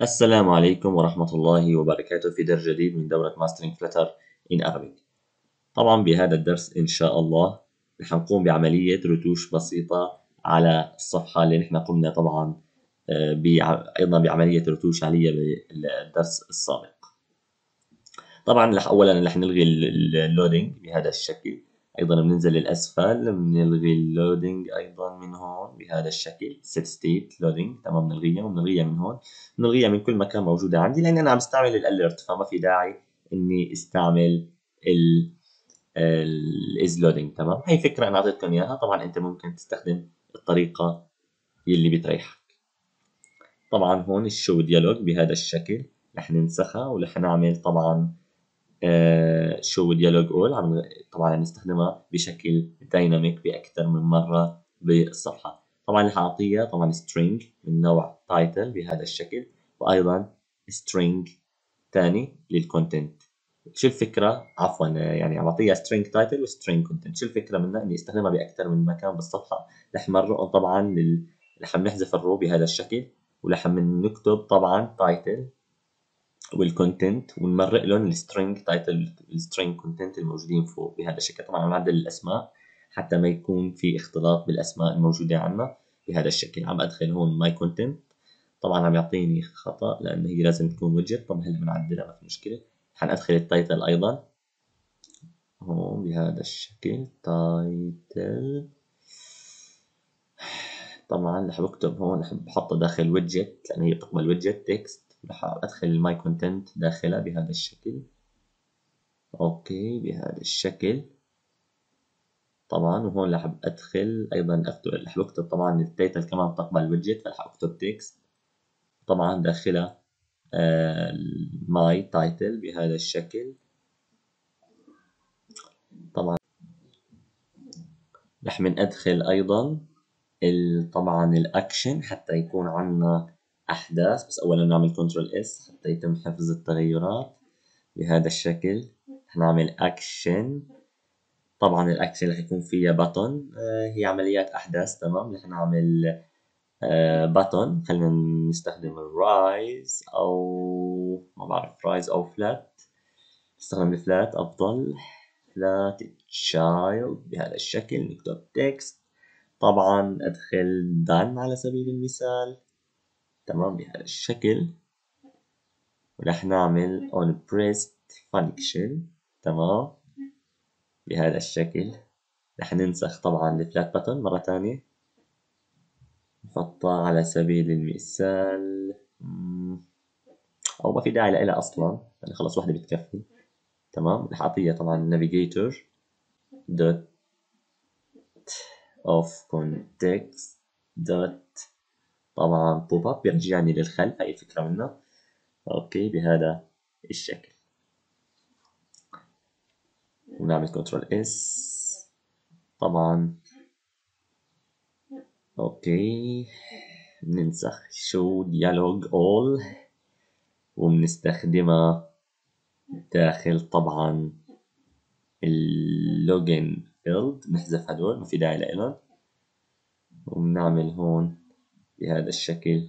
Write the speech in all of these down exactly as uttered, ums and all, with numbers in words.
السلام عليكم ورحمة الله وبركاته في درس جديد من دورة Mastering Flutter in Arabic. طبعا بهذا الدرس إن شاء الله رح نقوم بعملية رتوش بسيطة على الصفحة اللي نحن قمنا طبعا آه، بع- أيضا بعملية رتوش عليها بالدرس السابق. طبعا رح أولا رح نلغي اللودينج بهذا الشكل، أيضا بننزل للأسفل بنلغي اللودينج أيضا من هون بهذا الشكل set state loading، تمام بنلغيها وبنلغيها من هون، بنلغيها من كل مكان موجودة عندي لأن أنا عم بستعمل الاليرت، فما في داعي إني استعمل ال الاز لودينج. تمام، هي فكرة أنا أعطيتكم إياها، طبعا أنت ممكن تستخدم الطريقة اللي بتريحك. طبعا هون الشو ديالوج بهذا الشكل رح ننسخها ورح نعمل طبعا شو ديالوج اول، عم طبعا نستخدمها بشكل دايناميك باكثر من مره بالصفحه. طبعا رح اعطيها طبعا string من نوع title بهذا الشكل، وايضا string ثاني للكونتنت. شو الفكره؟ عفوا يعني عم اعطيها string title و string content. شو الفكره منها؟ اني استخدمها باكثر من مكان بالصفحه. رح مرقهم طبعا لل... رح نحذف الرو بهذا الشكل، ورح نكتب طبعا title والكونتنت ونمرق لهم السترينج تايتل السترينج كونتنت الموجودين فوق بهذا الشكل. طبعا نعدل الاسماء حتى ما يكون في اختلاط بالاسماء الموجوده عندنا بهذا الشكل. عم ادخل هون ماي كونتنت، طبعا عم يعطيني خطا لانه هي لازم تكون ويدجت. طبعا هلا بنعدلها ما في مشكله. حندخل التايتل ايضا هون بهذا الشكل تايتل. طبعا رح بكتب هون، رح بحطه داخل ويدجت لان هي بتقبل ويدجت تكست. رح ادخل الماي كونتنت داخلها بهذا الشكل. اوكي بهذا الشكل. طبعا وهون رح ادخل ايضا اكتب، رح بكتب طبعا التايتل كمان تقبل ويدجت، فرح اكتب تكست طبعا داخلها ماي تايتل بهذا الشكل. طبعا رح من ادخل ايضا طبعا الاكشن حتى يكون عندنا احداث، بس اولا نعمل كنترول اس حتى يتم حفظ التغيرات بهذا الشكل. رح نعمل اكشن، طبعا الاكشن رح يكون فيها باتون، هي عمليات احداث. تمام، رح نعمل باتون، خلينا نستخدم الرايز او ما بعرف رايز او فلات، نستخدم الفلات افضل. فلات تشايلد بهذا الشكل، نكتب تكست. طبعا ادخل done على سبيل المثال، تمام بهذا الشكل. ورح نعمل on pressed function، تمام بهذا الشكل. رح ننسخ طبعا الفلات باتون مرة ثانية، نحطها على سبيل المثال، او ما في داعي لها اصلا يعني خلص وحده بتكفي. تمام، رح اعطيها طبعا navigator dot of context dot طبعا pop up بيرجعني للخلف، هاي الفكره منها. اوكي بهذا الشكل، ونعمل كنترول اس طبعا. اوكي ننسخ شو ديالوج all وبنستخدمها داخل طبعا اللوجن فيلد، نحذف هدول ما في داعي لهم، وبنعمل هون بهذا الشكل.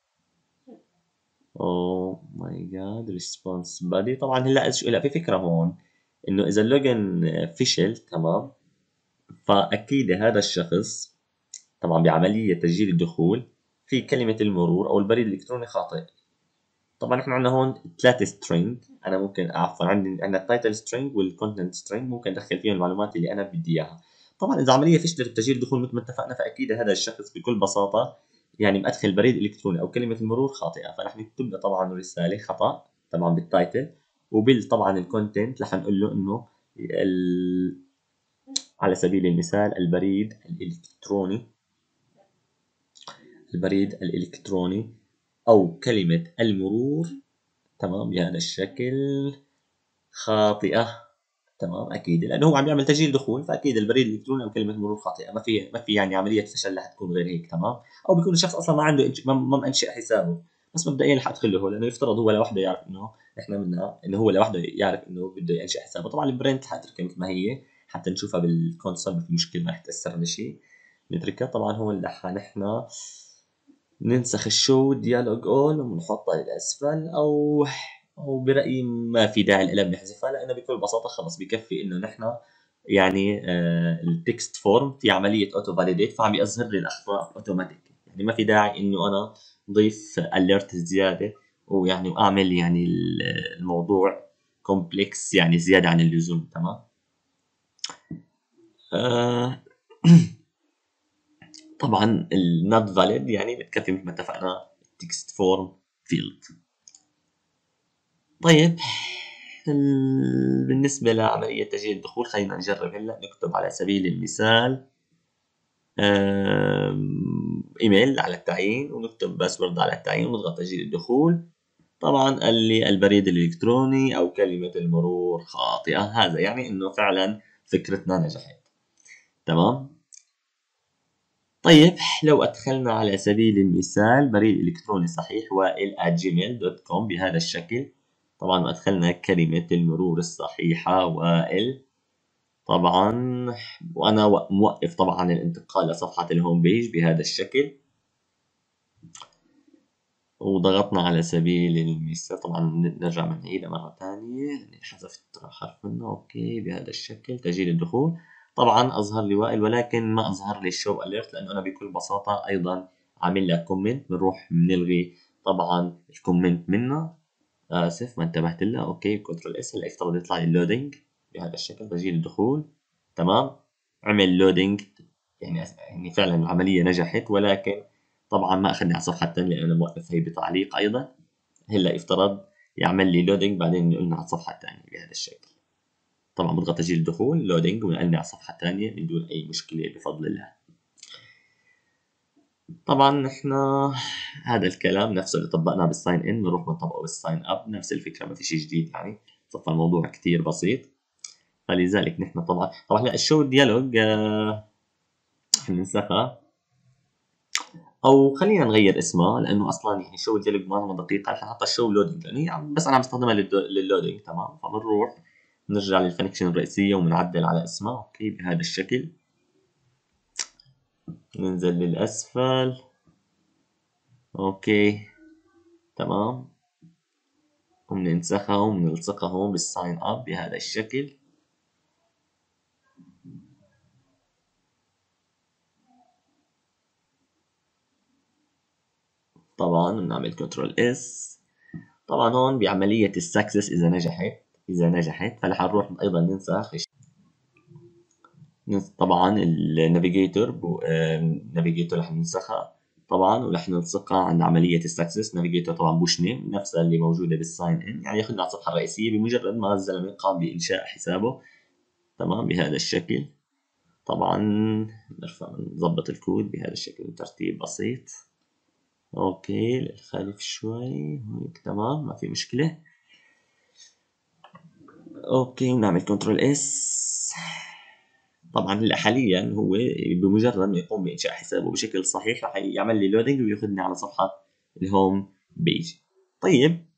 اوه ماي جاد ريسبونس بادي. طبعا هلا هلا في فكره هون، انه اذا اللوجن فشل تمام، فاكيد هذا الشخص طبعا بعمليه تسجيل الدخول في كلمه المرور او البريد الالكتروني خاطئ. طبعا احنا عندنا هون ثلاثة سترينج، انا ممكن عفوا عندي عندنا التايتل سترينج والكونتنت سترينج، ممكن ادخل فيهم المعلومات اللي انا بدي اياها. طبعا اذا عمليه فشلت بتسجيل الدخول مثل ما اتفقنا، فاكيد هذا الشخص بكل بساطه يعني مدخل بريد الكتروني او كلمه المرور خاطئه، فرح نكتب له طبعا رساله خطا طبعا بالتايتل، وبال طبعا الكونتنت رح نقول له انه ال... على سبيل المثال البريد الالكتروني البريد الالكتروني او كلمه المرور تمام بهذا الشكل خاطئة. تمام اكيد لانه هو عم يعمل تسجيل دخول، فاكيد البريد الالكتروني او كلمه مرور خاطئه، ما في ما في يعني عمليه فشل رح تكون غير هيك. تمام، او بيكون الشخص اصلا ما عنده إنش... ما ما منشئ حسابه، بس مبدئيا رح ادخل له لانه يفترض هو لوحده يعرف انه احنا منا انه هو لوحده يعرف انه بده ينشئ حسابه. طبعا البرنت رح اتركها مثل ما هي حتى نشوفها بالكونسول، ما في مشكله ما رح تاثر بشيء، نتركها. طبعا هون رح نحن ننسخ الشو ديالوج اول وبنحطها للاسفل، او او برايي ما في داعي لها بنحذفها، لانه بكل بساطه خلص بكفي انه نحن يعني آه التكست فورم في عمليه اوتو فاليديت، فعم يظهر لي الاخطاء اوتوماتيك. يعني ما في داعي انه انا ضيف اليرت زياده ويعني واعمل يعني الموضوع كومبلكس يعني زياده عن اللزوم. تمام. آه طبعا النوت فاليد يعني بتكفي مثل ما اتفقنا التكست فورم فيلد. طيب ال- بالنسبة لعملية تسجيل الدخول خلينا نجرب هلا. نكتب على سبيل المثال آم، ايميل على التعيين، ونكتب باسورد على التعيين، ونضغط تسجيل الدخول. طبعا قال لي البريد الالكتروني او كلمة المرور خاطئة. هذا يعني انه فعلا فكرتنا نجحت. تمام. طيب لو أدخلنا على سبيل المثال بريد إلكتروني صحيح وائل at جيميل دوت كوم بهذا الشكل. طبعا وأدخلنا كلمة المرور الصحيحة وائل طبعا، وأنا موقف طبعا الانتقال لصفحة الهوم بيج بهذا الشكل، وضغطنا على سبيل المثال. طبعا نرجع بنعيدها مرة ثانية لأني حذفت حرف منه. أوكي بهذا الشكل تسجيل الدخول. طبعا أظهر لي وائل ولكن ما أظهر لي الشو أليرت، لأنه أنا بكل بساطة أيضا عامل لها كومنت. بنروح بنلغي طبعا الكومنت منه. آسف ما انتبهت لها. أوكي كنترول إس. هلا يفترض يطلع لي اللودينج بهذا الشكل تسجيل الدخول. تمام. عمل لودينج يعني يعني فعلا العملية نجحت، ولكن طبعا ما اخذني على الصفحه الثانيه لانه موقف هي بتعليق ايضا. هلا يفترض يعمل لي لودينج بعدين ينقلنا على الصفحه الثانيه بهذا الشكل. طبعا بضغط تسجيل الدخول لودينج ونقلني على الصفحه الثانيه من دون اي مشكله بفضل الله. طبعا نحن هذا الكلام نفسه اللي طبقناه بالساين ان بنروح بنطبقه بالساين اب. نفس الفكره ما في شيء جديد يعني. صفى الموضوع كثير بسيط. فلذلك نحن طبعا طبعا لا الشو ديالوج آه ننسخها، او خلينا نغير اسمها لانه اصلا يعني شو ديالوج ما دقيقه. رح نحط الشو لودينج لانه هي عم- بس انا عم بستخدمها للدو- لللودينج. تمام. فبنروح نرجع للفانكشن الرئيسيه وبنعدل على اسمها. اوكي بهذا الشكل. ننزل للاسفل. اوكي تمام. وبننسخها وبنلصقها هون بالساين اب بهذا الشكل. طبعا بنعمل كنترول اس. طبعا هون بعمليه السكسس اذا نجحت اذا نجحت فرح نروح ايضا ننسخ طبعا النافيجيتور. النافيجيتور رح ننسخها طبعا ورح نلصقها عند عمليه السكسس. نافيجيتور طبعا بوش نيم نفسها اللي موجوده بالساين ان، يعني ياخذنا على الصفحه الرئيسيه بمجرد ما الزلمه قام بانشاء حسابه. تمام بهذا الشكل. طبعا نرفع نظبط الكود بهذا الشكل ترتيب بسيط. اوكي للخلف شوي هيك. تمام ما في مشكله. اوكي ونعمل كنترول اس. طبعا هلا حاليا هو بمجرد ما يقوم بانشاء حسابه بشكل صحيح راح يعمل لي لودينج وياخذني على صفحه الهوم بيج. طيب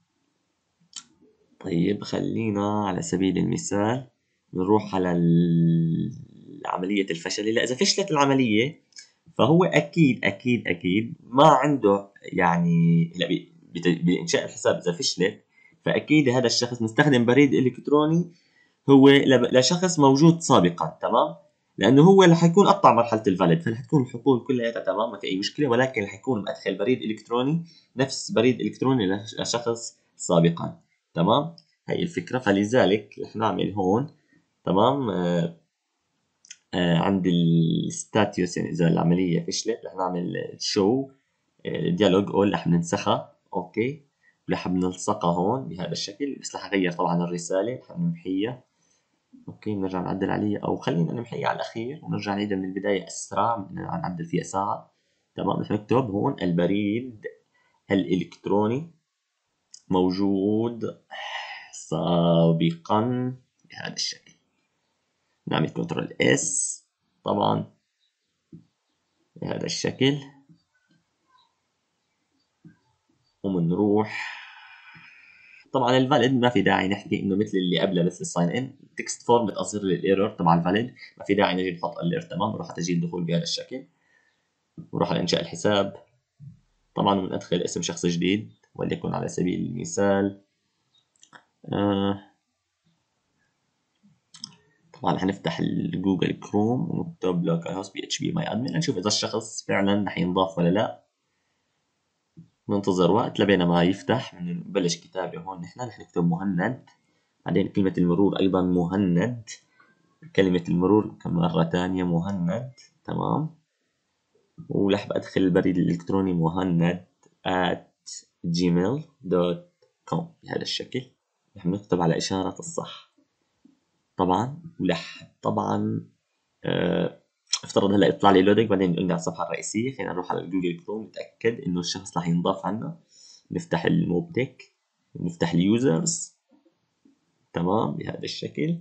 طيب خلينا على سبيل المثال نروح على ال- عملية الفشل. هلا إذا فشلت العملية فهو أكيد أكيد أكيد ما عنده يعني هلا ب- بت- بإنشاء الحساب إذا فشلت فأكيد هذا الشخص مستخدم بريد إلكتروني هو ل- لشخص موجود سابقا. تمام. لانه هو اللي حيكون قطع مرحله الفاليد فرح تكون الحقول كلها تمام ما في اي مشكله، ولكن رح يكون مدخل بريد الكتروني نفس بريد الكتروني لش- لشخص سابقا. تمام. هي الفكره. فلذلك رح نعمل هون تمام آه آه عند الستاتيوس يعني اذا العمليه فشلت رح نعمل شو ديالوج اول رح ننسخها. اوكي رح بنلصقها هون بهذا الشكل. بس رح اغير طبعا الرساله رح نمحيها. اوكي نرجع نعدل عليه او خلينا نمحيه على الاخير ونرجع نعيدها من البدايه اسرع نعدل فيها ساعه. تمام. رح نكتب هون البريد الالكتروني موجود سابقا بهذا الشكل. نعمل كنترول اس طبعا بهذا الشكل ومنروح. طبعا الفاليد ما في داعي نحكي انه مثل اللي قبله مثل الساين ان تكست فورم بتظهر لي الايرور تبع الفاليد. ما في داعي نجي نحط اليرت. تمام. بروح على تسجيل دخول بهذا الشكل وروح على انشاء الحساب. طبعا بندخل اسم شخص جديد، وليكن على سبيل المثال آه طبعا حنفتح الجوجل كروم ونكتب لوكال هوست بي اتش بي ماي ادمن، نشوف اذا الشخص فعلا رح ينضاف ولا لا. ننتظر وقت لبين ما يفتح، نبلش كتابة هون. نحن رح نكتب مهند، بعدين كلمة المرور أيضا مهند، كلمة المرور كم مرة تانية مهند. تمام. ورح بدخل البريد الإلكتروني مهند at جيميل دوت كوم بهذا الشكل. رح نكتب على إشارة الصح طبعا. ولح طبعا اه افترض هلا يطلع لي لودينج، بعدين نقول على الصفحة الرئيسية. خلينا نروح على جوجل كروم نتأكد إنه الشخص رح ينضاف عنا. نفتح الموبتك، نفتح اليوزرز. تمام بهذا الشكل.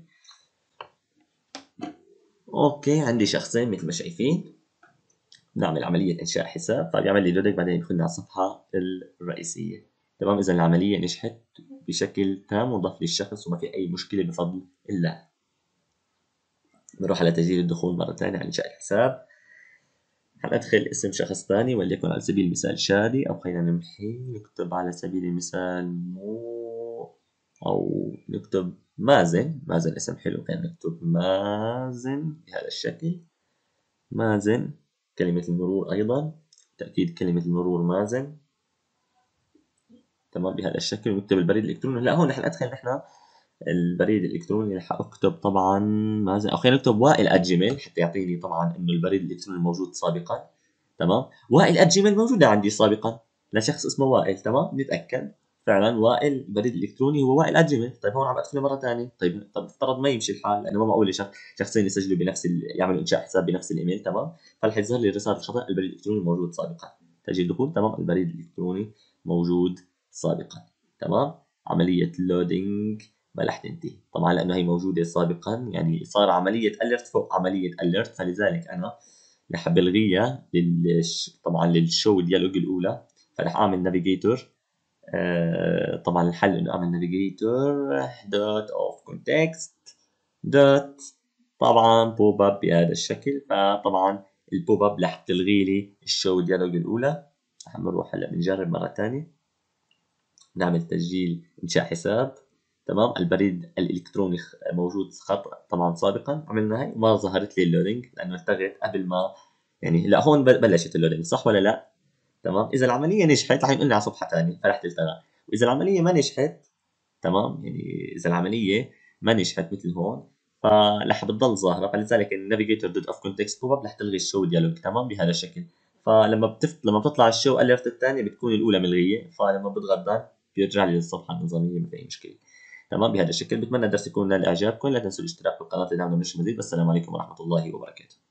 اوكي عندي شخصين مثل ما شايفين. نعمل عملية إنشاء حساب، فبيعمل لي لودك، بعدين يدخلنا على الصفحة الرئيسية. تمام. إذا العملية نجحت بشكل تام وضاف لي الشخص وما في أي مشكلة بفضل الله. بنروح على تسجيل الدخول مرة ثانية على إنشاء الحساب. حندخل اسم شخص ثاني وليكن على سبيل المثال شادي، أو خلينا نمحي نكتب على سبيل المثال مو، أو نكتب مازن. مازن اسم حلو، خلينا نكتب مازن بهذا الشكل. مازن. كلمة المرور أيضا تأكيد كلمة المرور مازن. تمام بهذا الشكل. ونكتب البريد الإلكتروني. هلا هون رح ندخل نحن البريد الإلكتروني. رح أكتب طبعا مازن، أو خلينا نكتب وائل @جيميل حتى يعطيني طبعا إنه البريد الإلكتروني الموجود سابقا. تمام. وائل @جيميل موجودة عندي سابقا لشخص اسمه وائل. تمام. نتأكد فعلا وائل البريد الإلكتروني هو وائل @جيميل. طيب هون عم أدخله مرة ثانية. طيب طب افترض ما يمشي الحال، لأنه ما معقول شخص شخصين يسجلوا بنفس ال... يعملوا إنشاء حساب بنفس الإيميل. تمام. فرح يظهر لي رسالة خطأ، البريد الإلكتروني موجود سابقا. تسجيل دخول. تمام. البريد الإلكتروني موجود سابقا. تمام. عملية اللودينج ما رح تنتهي طبعا لانه هي موجوده سابقا، يعني صار عمليه اليرت فوق عمليه اليرت. فلذلك انا رح بلغيها للش... طبعا للشو ديالوج الاولى. فرح اعمل نافيجيتور. آه طبعا الحل انه اعمل نافيجيتور دوت اوف كونتكست دوت طبعا بوب اب بهذا الشكل. فطبعا البوب اب رح تلغي لي الشو ديالوج الاولى. رح نروح هلا بنجرب مره ثانيه. نعمل تسجيل انشاء حساب. تمام. البريد الالكتروني موجود خطأ طبعا سابقا. عملنا هي ما ظهرت لي اللودينج لانه التغت قبل ما، يعني لا هون بلشت اللودينج صح ولا لا. تمام. اذا العمليه نجحت رح ينقل لي على صفحه ثانيه فرح تلتغى. واذا العمليه ما نجحت، تمام، يعني اذا العمليه ما نجحت مثل هون فرح بتضل ظاهره. فلذلك النافيجيتور دوت اوف كونتكست بوب اب رح تلغي الشو ديالوج. تمام بهذا الشكل. فلما بتفت... لما بتطلع الشو اليرت الثانيه بتكون الاولى ملغيه، فلما بضغط دان بيرجع لي للصفحه النظاميه ما في اي مشكله. تمام بهذا الشكل. بتمنى الدرس يكون نال اعجابكم. لا تنسوا الاشتراك بالقناه لدعمنا ونشر مزيد. والسلام عليكم ورحمه الله وبركاته.